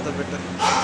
था बेटा।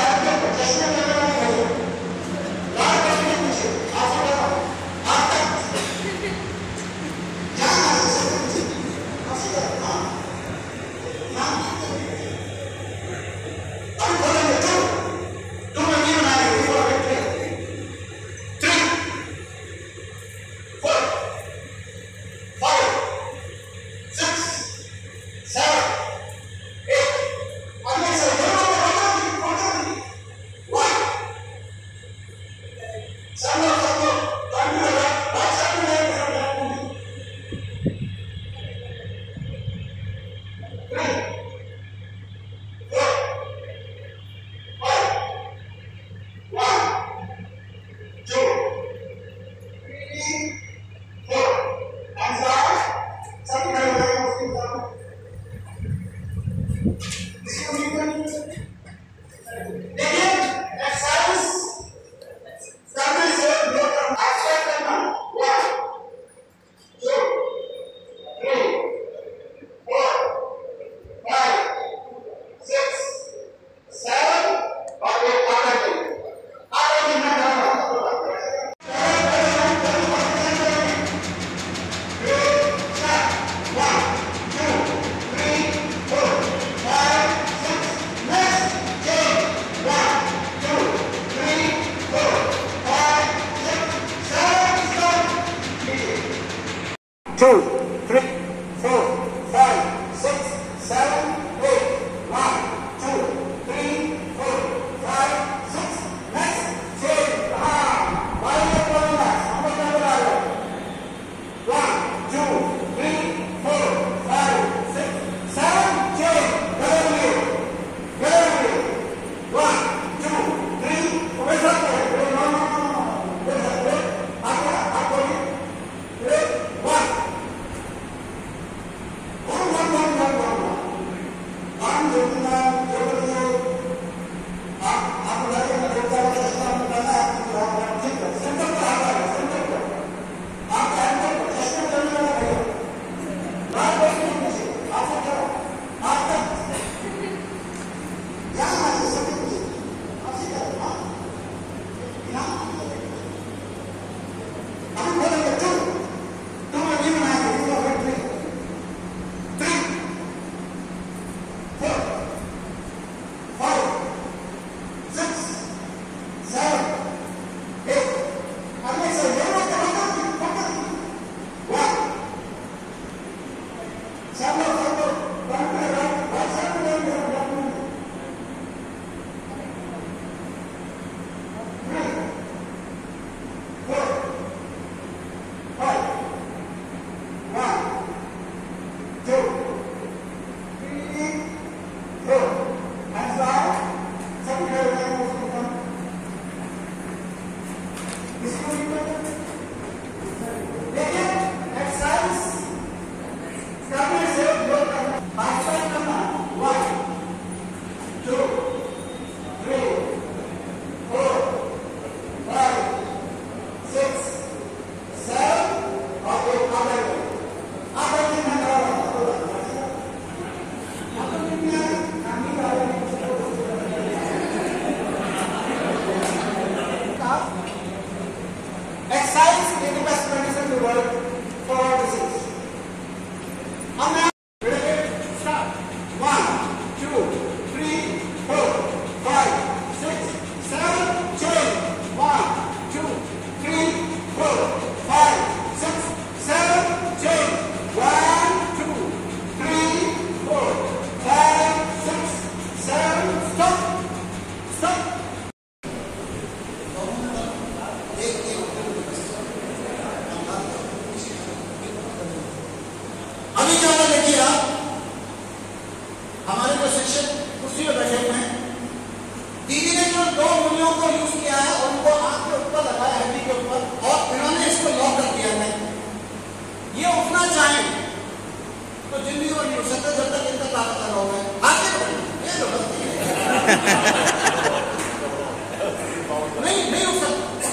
नहीं हो सकता।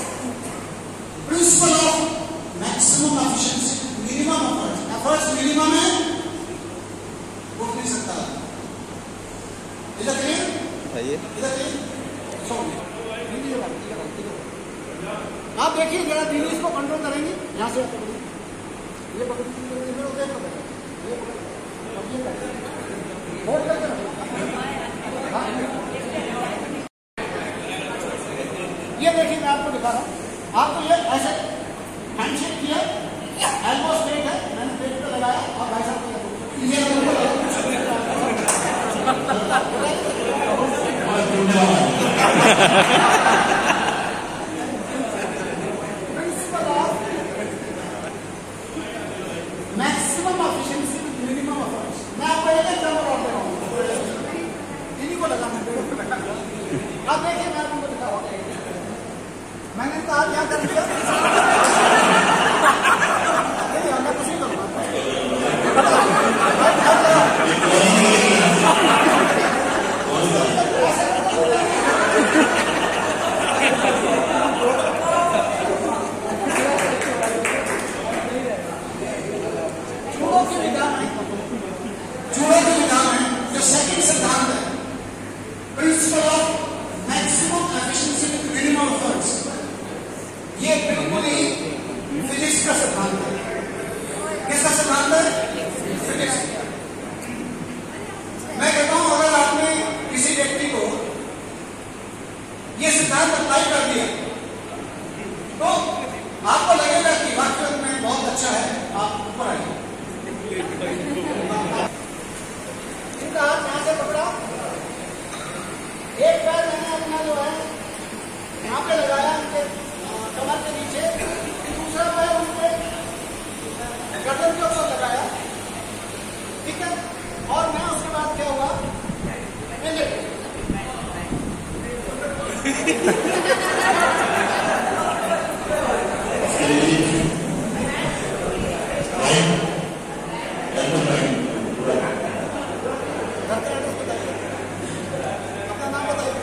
Principle of maximum efficiency, minimum efforts minimum है, उठ नहीं सकता। Is it clear? उठाइए। आप देखिए जरा दीदी इसको कंट्रोल करेंगे यहाँ से। ये ये देखिए मैं आपको दिखा रहा हूँ। आपको ये ऐसे हैंडशेक किया, एल्बो स्ट्रेट है, मैंने पेट पे लगाया और भाई साहब मैक्सिमम एफिशिएंसी मिनिमम एफर्ट्स। मैं आपको एक एग्जांपल और दे रहा हूँ, इन्हीं को लगाना है। आप देखिए मैं आपको दिखा रहा हूँ। मैंने कहा क्या कर दिया, मैं कुछ नहीं करूँगा। चूड़ों के विधान है जो सेकंड सिद्धांत है, principle of maximum efficiency with minimum efforts. ये बिल्कुल ही फिजिक्स का सिद्धांत है। किसका सिद्धांत है? फिजिक्स। मैं कहता हूं अगर आपने किसी व्यक्ति को ये सिद्धांत अप्लाई कर दिया तो आपको लगेगा कि वाकई में बहुत अच्छा है, आप ऊपर आइए। इनका हाथ यहां से पकड़ा, एक पैर मैंने अपना जो है यहाँ पे लगाया उनके कमर के नीचे, दूसरा पैर उनके गर्दन के ऊपर लगाया, ठीक है। और मैं उसके बाद क्या हुआ, अपना नाम बताइए।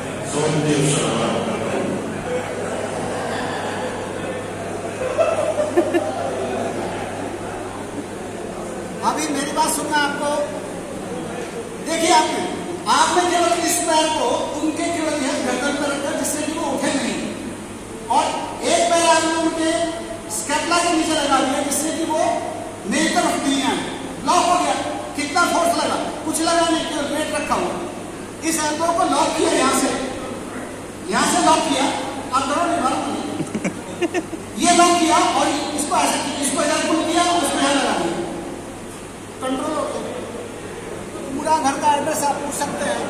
अभी मेरी बात सुनना आपको। देखिए आपने केवल इस पैर को उनके केवल यह गर्दन पर रखा जिससे कि वो उठे नहीं, और एक पैर आपने उनके स्कैपुला के नीचे लगा दिया जिससे कि वो मेरी तरफ नहीं आए, लॉक हो गया। कितना फोर्स लगा? कुछ लगा नहीं, केवल वेट रखा हुआ। इस एल्बो को लॉक किया, यहाँ से लॉक किया, आप करो नहीं मालूम नहीं, ये लॉक किया और इसको ऐसे इसको इधर पुल किया और इसको यहाँ लगा दिया, कंट्रोल हो गया। पूरा घर का एड्रेस आप पूछ सकते हैं।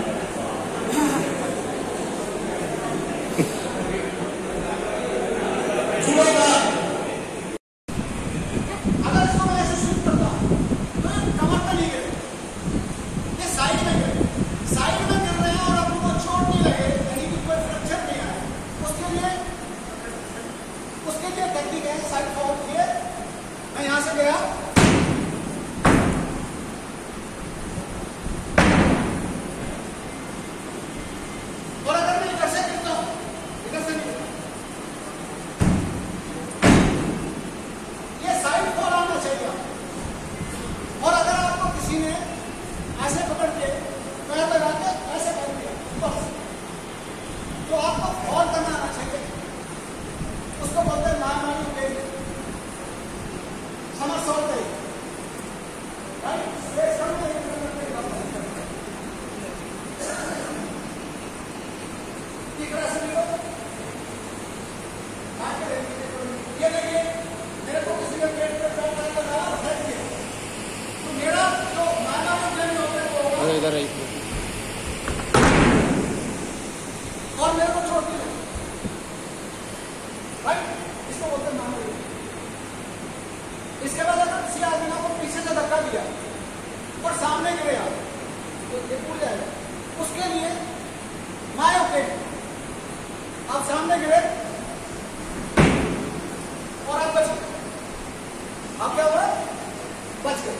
अगर इसको मैं ऐसे शूट करता हूँ तो कमर पे नहीं गिरे, ये साइड में गिर रहे हैं और आपको चोट नहीं लगे, यानी कि कोई फ्रैक्चर नहीं आया। उसके लिए टेक्निक है साइड फॉरवर्ड किए, मैं यहां से गया, और अगर मैं इधर से गिरता हूं, इधर से नहीं, ये साइड फॉल आना चाहिए। और अगर आपको किसी ने ऐसे पकड़ के पैर लगा के ऐसे कर दिया बस, तो आपको फॉल करना आना चाहिए। उसको बोलते हैं नामानी टेक, समझ सोचते हैं राइट, ये समझते हैं। ये देखिए मेरे को किसी ने पेट पे पैर लगाया और फेंक दिया, तो मेरा जो माना प्लेन होता है वो होगा इधर आई और मेरे को चोट नहीं लगी, राइट। इसको बोलते हैं माना। इसके बाद अगर किसी आदमी ने आपको पीछे से धक्का दिया और सामने गिरे आप तो ये टूट जाएगा। उसके लिए मायो पेट, आप सामने गिरे और आप बच गए, आप क्या हुआ, बच गए।